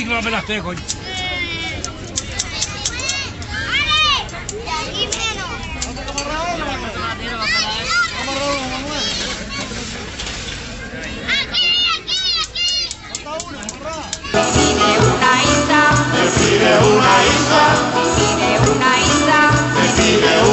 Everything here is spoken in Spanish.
sí que me la pelaste, coño. Decide una isla, decide una isla, decide una isla, decide